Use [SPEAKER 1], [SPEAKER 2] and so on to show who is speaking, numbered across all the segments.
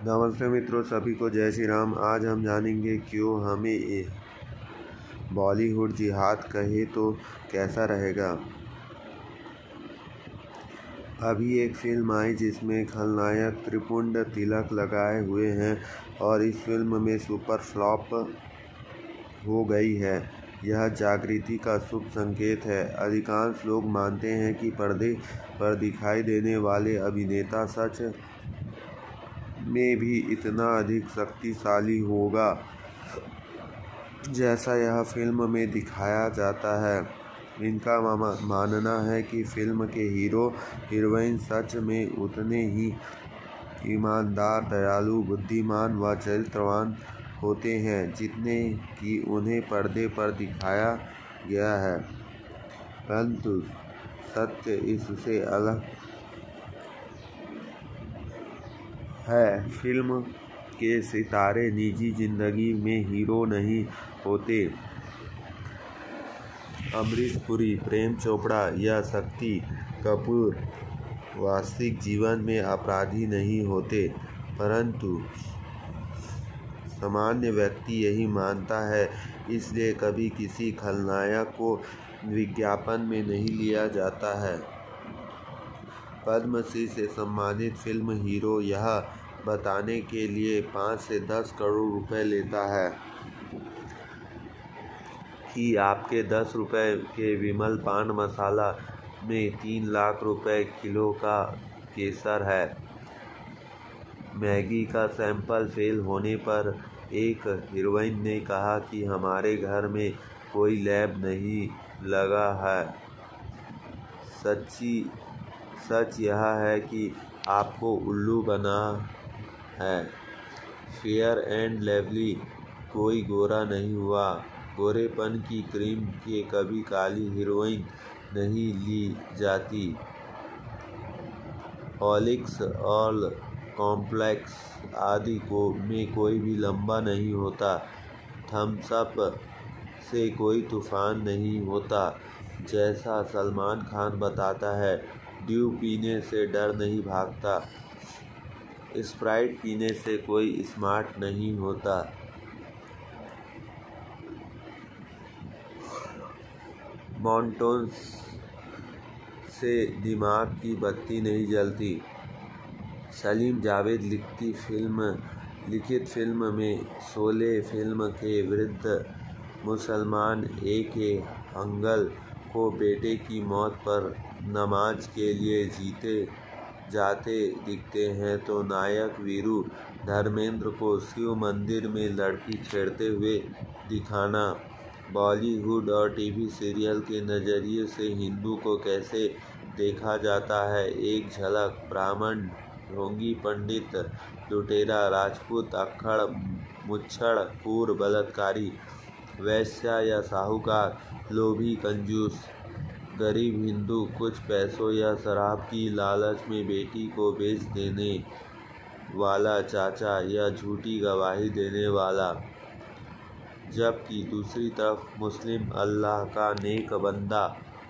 [SPEAKER 1] नमस्ते मित्रों, सभी को जय श्री राम। आज हम जानेंगे क्यों हमें बॉलीवुड जिहाद कहे तो कैसा रहेगा। अभी एक फिल्म आई जिसमें खलनायक त्रिपुंड तिलक लगाए हुए हैं और इस फिल्म में सुपर फ्लॉप हो गई है। यह जागृति का शुभ संकेत है। अधिकांश लोग मानते हैं कि पर्दे पर दिखाई देने वाले अभिनेता सच में भी इतना अधिक शक्तिशाली होगा जैसा यह फिल्म में दिखाया जाता है। इनका मानना है कि फिल्म के हीरो हीरोइन सच में उतने ही ईमानदार, दयालु, बुद्धिमान व चरित्रवान होते हैं जितने कि उन्हें पर्दे पर दिखाया गया है। परंतु सत्य इससे अलग है। फिल्म के सितारे निजी जिंदगी में हीरो नहीं होते। अमरीश पुरी, प्रेम चोपड़ा या शक्ति कपूर वास्तविक जीवन में अपराधी नहीं होते, परंतु सामान्य व्यक्ति यही मानता है। इसलिए कभी किसी खलनायक को विज्ञापन में नहीं लिया जाता है। पद्मश्री से सम्मानित फिल्म हीरो यह बताने के लिए 5 से 10 करोड़ रुपए लेता है कि आपके 10 रुपए के विमल पान मसाला में 3 लाख रुपए किलो का केसर है। मैगी का सैंपल फेल होने पर एक हीरोइन ने कहा कि हमारे घर में कोई लैब नहीं लगा है। सच यह है कि आपको उल्लू बना है। फेयर एंड लवली कोई गोरा नहीं हुआ। गोरेपन की क्रीम के कभी काली हीरोइन नहीं ली जाती। हॉर्लिक्स और कॉम्प्लेक्स आदि में कोई भी लंबा नहीं होता। थम्स अप से कोई तूफान नहीं होता। जैसा सलमान खान बताता है, ड्यू पीने से डर नहीं भागता। स्प्राइट पीने से कोई स्मार्ट नहीं होता। मॉन्टोन्स से दिमाग की बत्ती नहीं जलती। सलीम जावेद लिखित फिल्म में शोले फिल्म के वृद्ध मुसलमान ए.के. हंगल को बेटे की मौत पर नमाज के लिए जीते जाते दिखते हैं तो नायक वीरू धर्मेंद्र को शिव मंदिर में लड़की छेड़ते हुए दिखाना बॉलीवुड और टीवी सीरियल के नज़रिए से हिंदू को कैसे देखा जाता है। एक झलक। ब्राह्मण, ढोंगी, पंडित, लुटेरा, राजपूत, अक्खड़, मुच्छड़, हूर, बलात्कारी, वैश्या या साहूकार, लोभी, कंजूस, गरीब हिंदू, कुछ पैसों या शराब की लालच में बेटी को बेच देने वाला चाचा या झूठी गवाही देने वाला। जबकि दूसरी तरफ मुस्लिम, अल्लाह का नेक बंदा,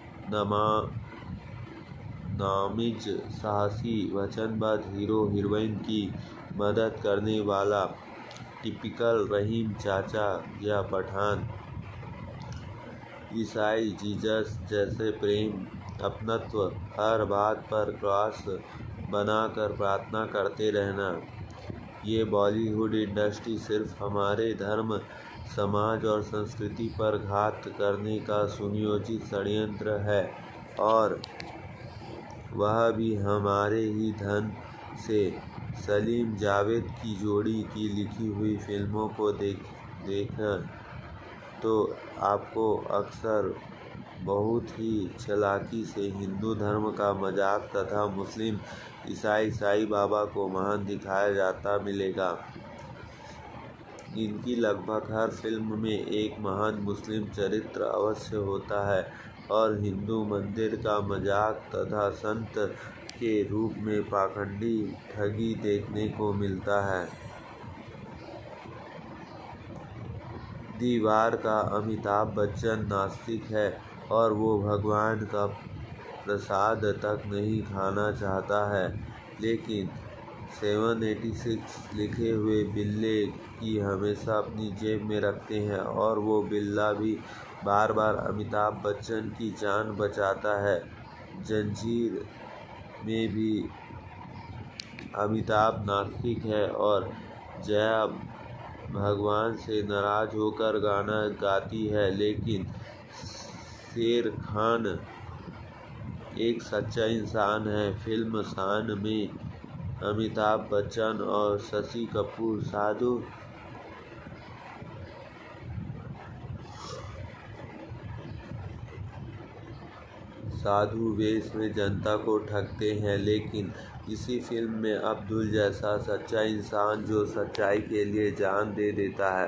[SPEAKER 1] नामिज, साहसी, वचनबद्ध हीरो हीरोइन की मदद करने वाला टिपिकल रहीम चाचा या पठान। ईसाई, जीसस जैसे प्रेम, अपनत्व, हर बात पर क्रॉस बनाकर प्रार्थना करते रहना। ये बॉलीवुड इंडस्ट्री सिर्फ हमारे धर्म, समाज और संस्कृति पर घात करने का सुनियोजित षड्यंत्र है, और वह भी हमारे ही धन से। सलीम जावेद की जोड़ी की लिखी हुई फिल्मों को देखें तो आपको अक्सर बहुत ही चालाकी से हिंदू धर्म का मजाक तथा मुस्लिम, ईसाई, साईं बाबा को महान दिखाया जाता मिलेगा। इनकी लगभग हर फिल्म में एक महान मुस्लिम चरित्र अवश्य होता है और हिंदू मंदिर का मजाक तथा संत के रूप में पाखंडी ठगी देखने को मिलता है। दीवार का अमिताभ बच्चन नास्तिक है और वो भगवान का प्रसाद तक नहीं खाना चाहता है, लेकिन 786 लिखे हुए बिल्ले की हमेशा अपनी जेब में रखते हैं और वो बिल्ला भी बार बार अमिताभ बच्चन की जान बचाता है। जंजीर में भी अमिताभ नास्तिक है और जया भगवान से नाराज होकर गाना गाती है, लेकिन शेर खान एक सच्चा इंसान है। फिल्म शान में अमिताभ बच्चन और शशि कपूर साधु वेश में जनता को ठगते हैं, लेकिन इसी फिल्म में अब्दुल जैसा सच्चा इंसान जो सच्चाई के लिए जान दे देता है।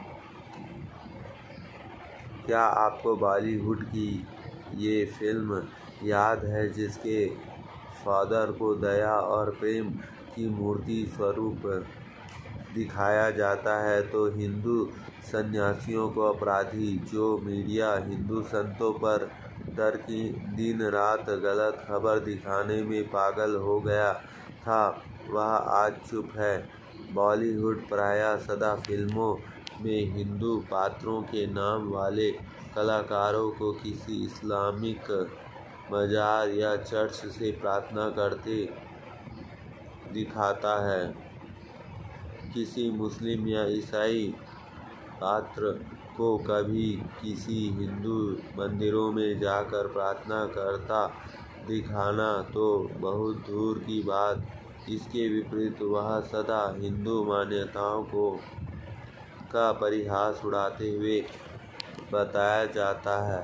[SPEAKER 1] क्या आपको बॉलीवुड की ये फिल्म याद है जिसके फादर को दया और प्रेम की मूर्ति स्वरूप दिखाया जाता है, तो हिंदू सन्यासियों को अपराधी। जो मीडिया हिंदू संतों पर दिन रात गलत खबर दिखाने में पागल हो गया था, वह आज चुप है। बॉलीवुड प्रायः सदा फिल्मों में हिंदू पात्रों के नाम वाले कलाकारों को किसी इस्लामिक मजार या चर्च से प्रार्थना करते दिखाता है। किसी मुस्लिम या ईसाई पात्र को कभी किसी हिंदू मंदिरों में जाकर प्रार्थना करता दिखाना तो बहुत दूर की बात। इसके विपरीत वह सदा हिंदू मान्यताओं का परिहास उड़ाते हुए बताया जाता है।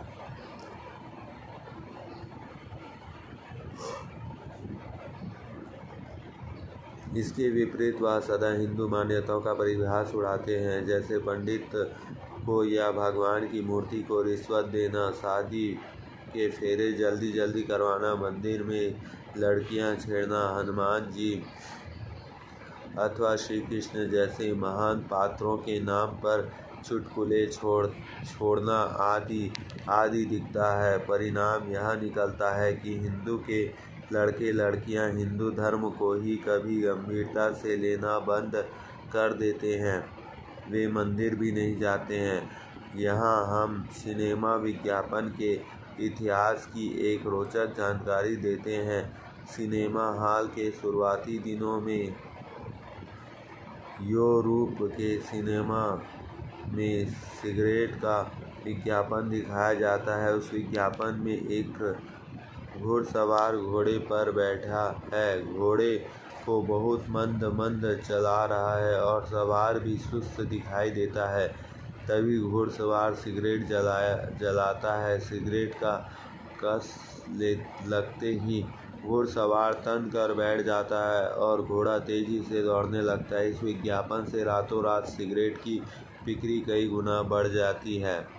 [SPEAKER 1] इसके विपरीत वह सदा हिंदू मान्यताओं का परिहास उड़ाते हैं, जैसे पंडित को या भगवान की मूर्ति को रिश्वत देना, शादी के फेरे जल्दी करवाना, मंदिर में लड़कियां छेड़ना, हनुमान जी अथवा श्री कृष्ण जैसे महान पात्रों के नाम पर चुटकुले छोड़ना आदि दिखता है। परिणाम यह निकलता है कि हिंदू के लड़के लड़कियां हिंदू धर्म को ही कभी गंभीरता से लेना बंद कर देते हैं। वे मंदिर भी नहीं जाते हैं। यहाँ हम सिनेमा विज्ञापन के इतिहास की एक रोचक जानकारी देते हैं। सिनेमा हॉल के शुरुआती दिनों में यूरोप के सिनेमा में सिगरेट का विज्ञापन दिखाया जाता है। उस विज्ञापन में एक घुड़सवार घोड़े पर बैठा है, घोड़े को बहुत मंद चला रहा है और सवार भी सुस्त दिखाई देता है। तभी घुड़सवार सिगरेट जलाता है। सिगरेट का कस लगते ही घुड़सवार तन कर बैठ जाता है और घोड़ा तेजी से दौड़ने लगता है। इस विज्ञापन से रातों रात सिगरेट की बिक्री कई गुना बढ़ जाती है।